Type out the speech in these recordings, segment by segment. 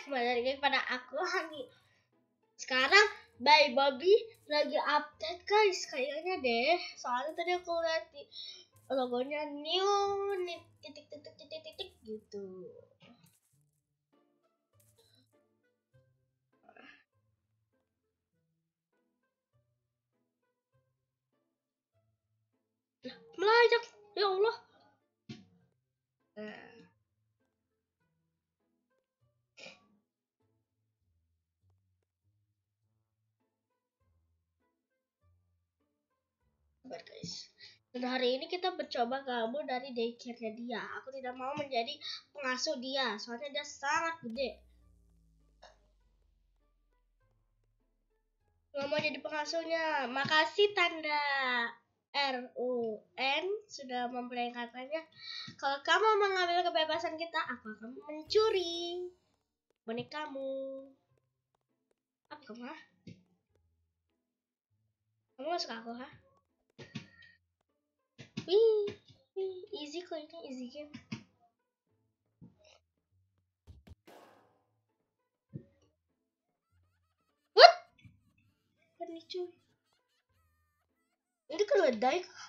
kembali lagi pada aku Hani. Sekarang Bayi Bobby lagi update guys, kayaknya deh. Soalnya tadi aku lihat di logonya new nih titik gitu. Melayang, ya Allah. Guys. Dan hari ini kita mencoba kabur dari daycare-nya dia. Aku tidak mau menjadi pengasuh dia, soalnya dia sangat gede. Nggak mau jadi pengasuhnya. Makasih tanda RUN sudah memperingatkannya. Kalau kamu mengambil kebebasan kita, aku akan mencuri bonekamu. Apa kamu, ha? Kamu gak suka aku, ha? Wih, easy kok ini, easy game. What? Ini cuy. Ini keledai kah?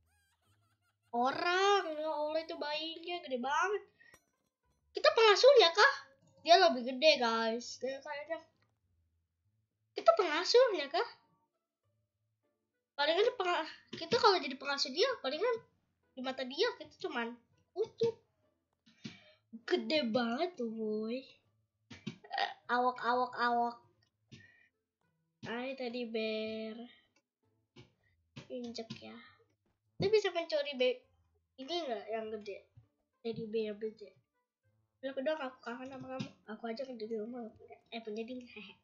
Orang, ya Allah, itu bayinya gede banget. Kita pengasuhnya kah? Dia lebih gede guys. Dia kayaknya. Kita pengasuhnya kah? Palingan kita kalau jadi pengasuh dia, palingan di mata dia kita cuman kutu. Gede banget tuh boy. Awak. Ay tadi bear. Injek ya. Dia bisa mencuri ini nggak yang gede? Teddy bear gede. Bilang dong aku kangen sama kamu. Aku aja kan di rumah punya ding.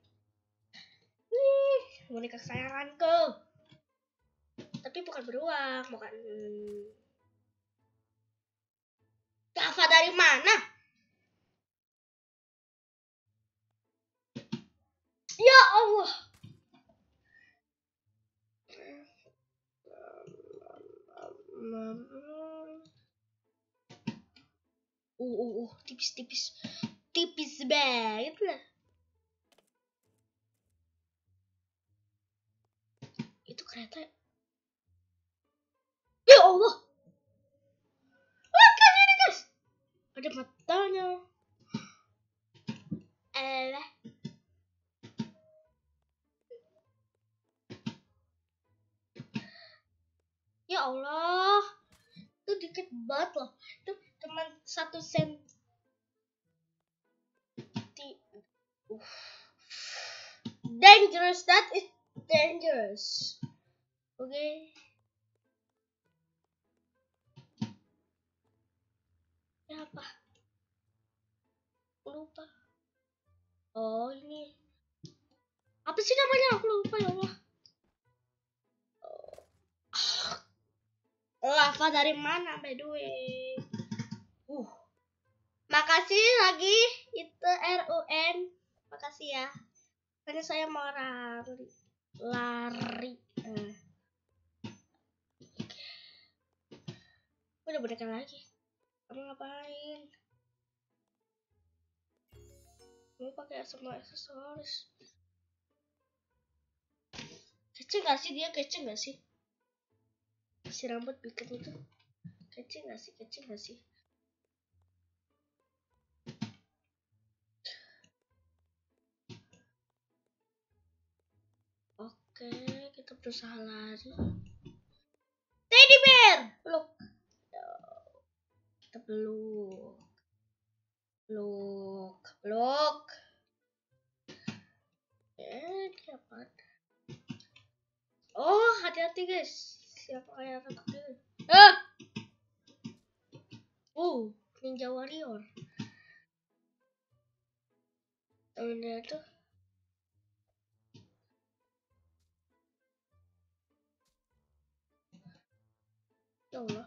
Wih, boneka kesayanganku. Tapi bukan beruang, bukan. Java dari mana? Ya Allah. Tipis banget lah. Itu kereta. Ya Allah. Oke ini guys. Ada matanya. Ya Allah. Itu dikit banget loh. Itu cuma 1 senti. Dangerous, that is dangerous. Okay. Ya apa? Lupa. Oh ini. Apa sih namanya? Aku lupa ya Allah. Lava dari mana by the way? Makasih lagi itu RUN. Makasih ya. Karena saya mau lari. Udah boneka lagi. Kamu ngapain? Kamu pakai semua aksesoris. Kece gak sih dia? Kece gak sih? Si rambut bikin itu. Kece gak sih? Oke, kita berusaha lari. Teddy bear, peluk. Kita peluk. Siapa? Oh, hati-hati guys. Siapa kayak takdir? Ninja warrior. Udah tuh. Ya Allah.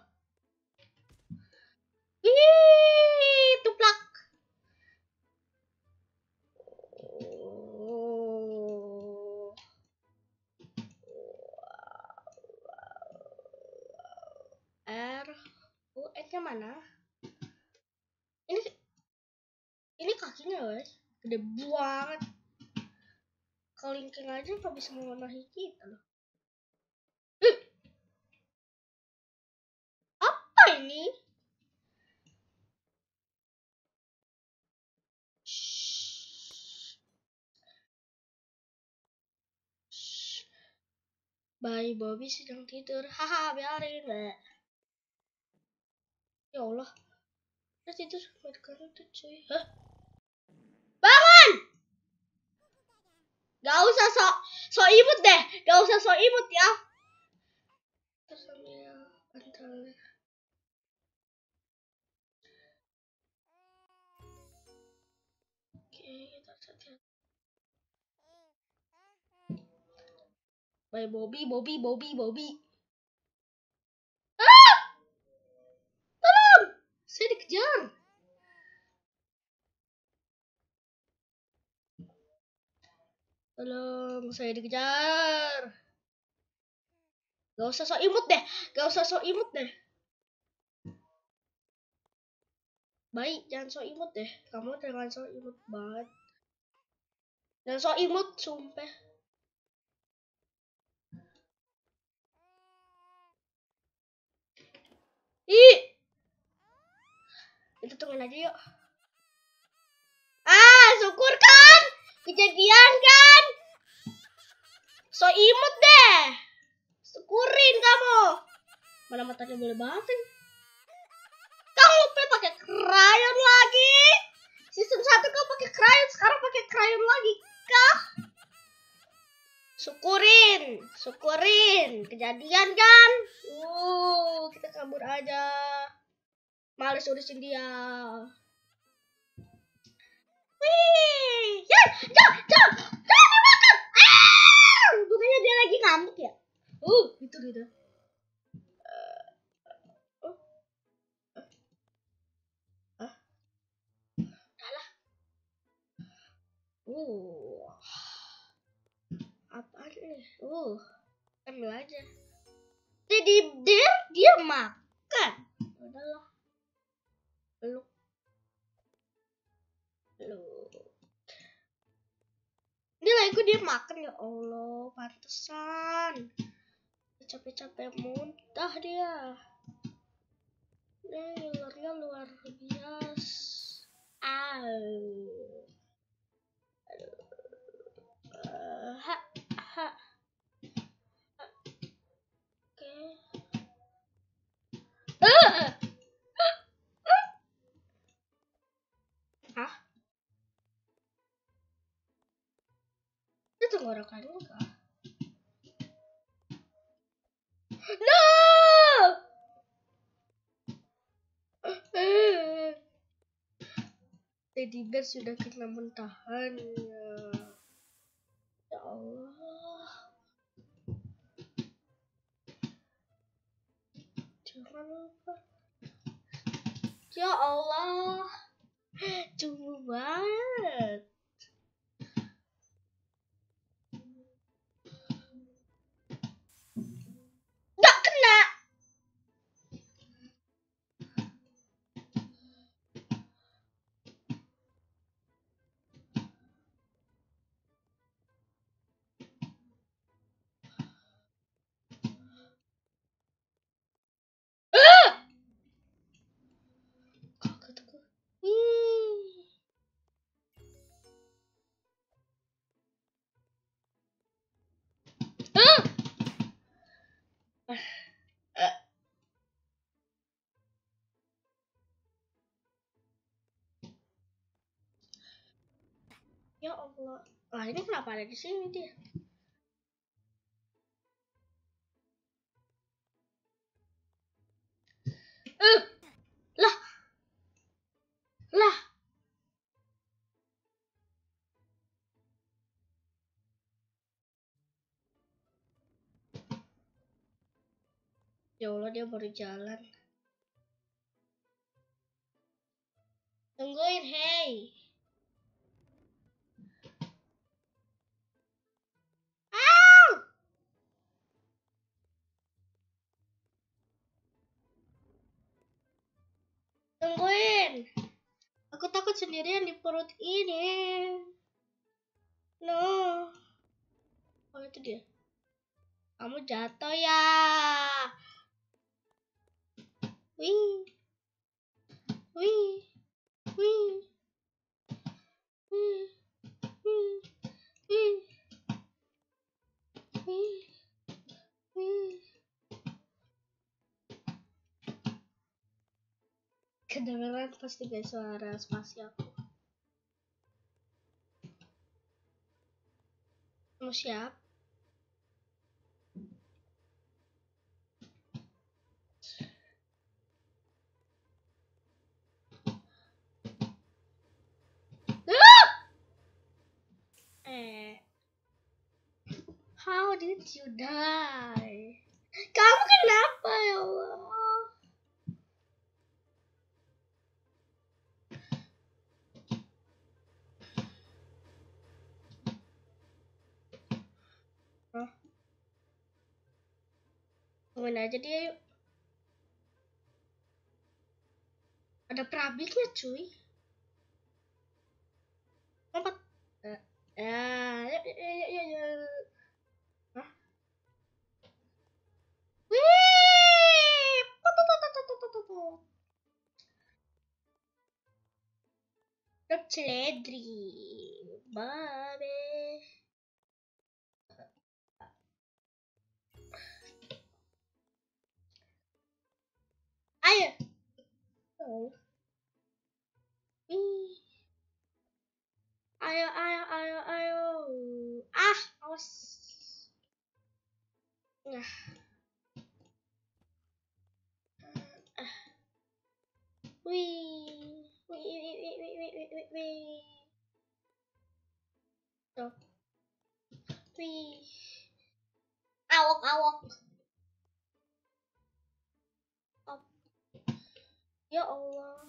Tuplak. RUN-nya mana? Ini kakinya guys. Gede banget. Kelingking aja nggak bisa memenuhi kita loh. Apa ini? Bayi Bobby sedang tidur. Haha, biarin, Mbak. Ya Allah. Udah tidur mereka itu cuy. Hah? Bangun! Gak usah sok imut deh. Gak usah sok imut ya. Terus ambil bantalnya. Oke, kita hati-hati. Bayi Bobby. Ah! Tolong! Saya dikejar. Tolong, saya dikejar. Gak usah sok imut deh. Baik, jangan sok imut deh. Kamu jangan sok imut banget. Jangan sok imut, sumpah. Ih! Kita tungguin aja yuk. Ah, syukur kan? Kejadian kan? So imut deh. Syukurin kamu. Mana matanya boleh banget. Kamu lupa pakai krayon lagi. Season 1 kau pakai krayon, sekarang pakai krayon lagi kah? Syukurin. Kejadian kan? Kita kabur aja. Males urusin dia. Wih, jangan dimakan. Bukannya dia lagi ngamuk ya? Gitu. Alah. Apaan nih? Ambil aja. Jadi dia makan. Udahlah. Peluk. Ini lagi dia makan ya Allah, pantesan. Capek-capek muntah dia. Nih, ularnya luar biasa. Hah? Itu tenggorokannya kah? No! Teddy bear sudah kena muntahannya. Ya Allah. Jangan lupa. Ya Allah. Cuma banget. Gak kena. Ya Allah. Lah ini kenapa ada di sini dia? Lah. Ya Allah, dia baru jalan. Tungguin, hey. Tungguin. Aku takut takut sendirian di perut ini. No. Oh, itu dia. Kamu jatuh ya. Wih. Wih. Wih. Wih. Wih. Wih. Wih. Wih. Kedengeran pasti guys suara spasi aku. Mau siap? How did you die? Kamu kenapa ya Allah? Ngomongin aja dia yuk. Ada perabiknya cuy. Lompat. Ya. Hah? Wih. Dok celedri. Babe. Ayo. Oh. Ayo. Awas. Nah. Wih. Tuh. Wih. Awok. Ya Allah.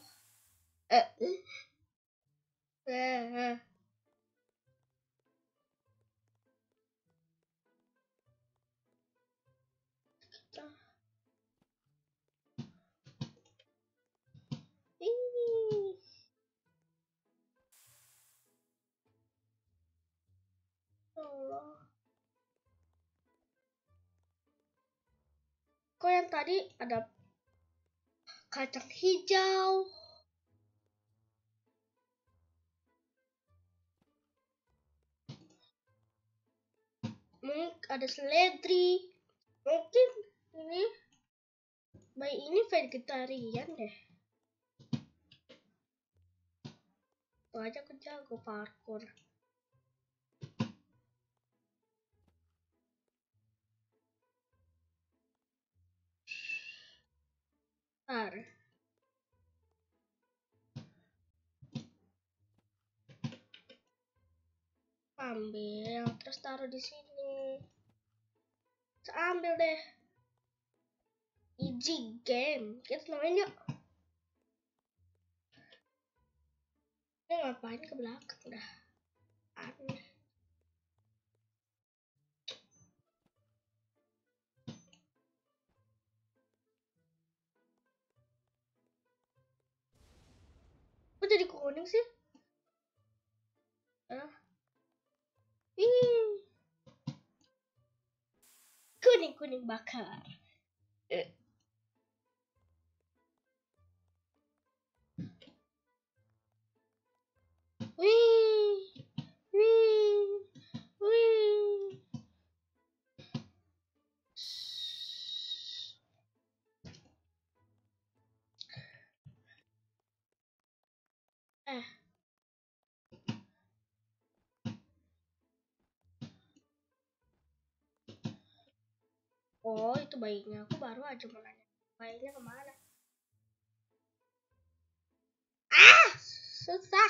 Allah. Kok yang tadi ada kacang hijau? Mungkin ada seledri. Mungkin ini bayi ini vegetarian deh. Tuh aja aku jago parkour. Ntar. Ambil, terus taruh di sini. Ambil deh. Easy game. Kita main yuk. Dia ngapain ke belakang dah? Aneh. Kok jadi kuning sih? Kuning bakar. Wih. Oh, itu bayinya. Aku baru aja mau nanya. Bayinya kemana? Susah.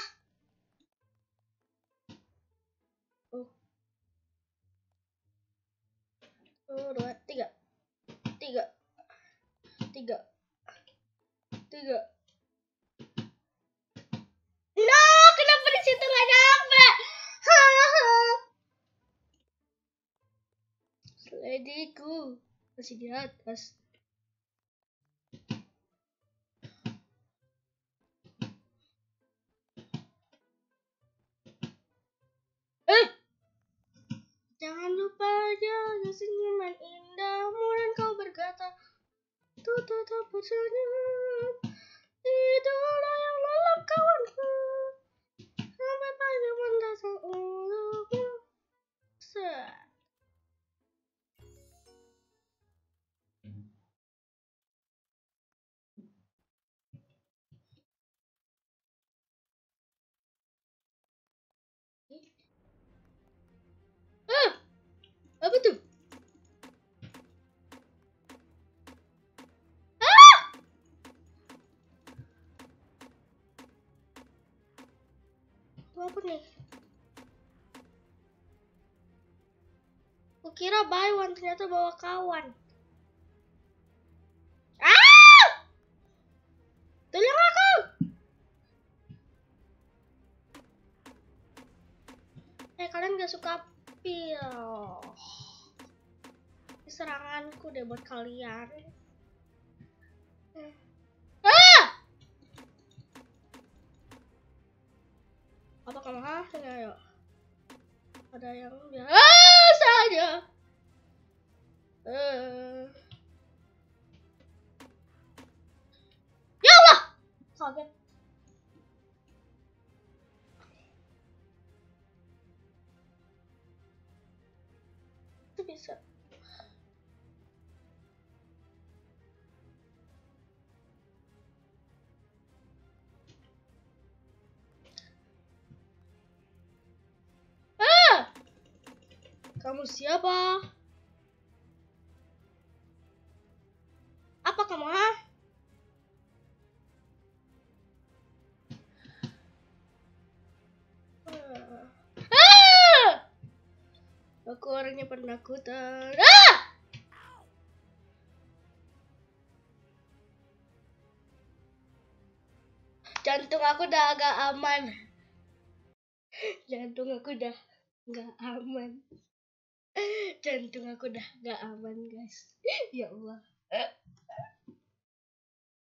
1, 2, 3. No, kenapa di situ nggak nyampe? Selediku masih di atas. Tuh tetap bersenyum. Itulah yang lelap kawanku. Sampai pagi mendatang untukmu. Set. Apa tuh? Apa nih? Kukira buy one, ternyata bawa kawan. Tolong aku! Kalian gak suka pil? Seranganku deh buat kalian. Apa kamu hasilnya yuk? Ada yang biasa aja. Ya Allah, kaget. Itu bisa. Kamu siapa? Apa kamu? Aku orangnya penakutan. Jantung aku udah agak aman. Jantung aku udah gak aman. Jantung aku udah gak aman, guys. Ya Allah.